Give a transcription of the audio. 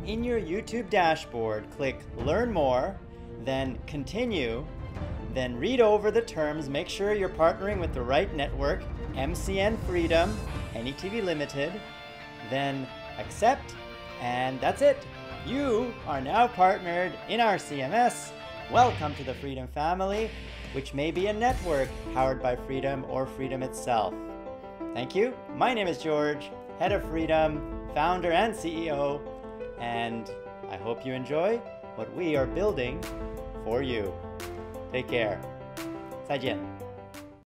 in your YouTube dashboard, click Learn More, then Continue, then read over the terms, make sure you're partnering with the right network, MCN Freedom, NETV Limited, then accept, and that's it. You are now partnered in our CMS. Welcome to the Freedom family, which may be a network powered by Freedom or Freedom itself. Thank you. My name is George, Head of Freedom, founder and CEO, and I hope you enjoy what we are building for you. Take care. 再见。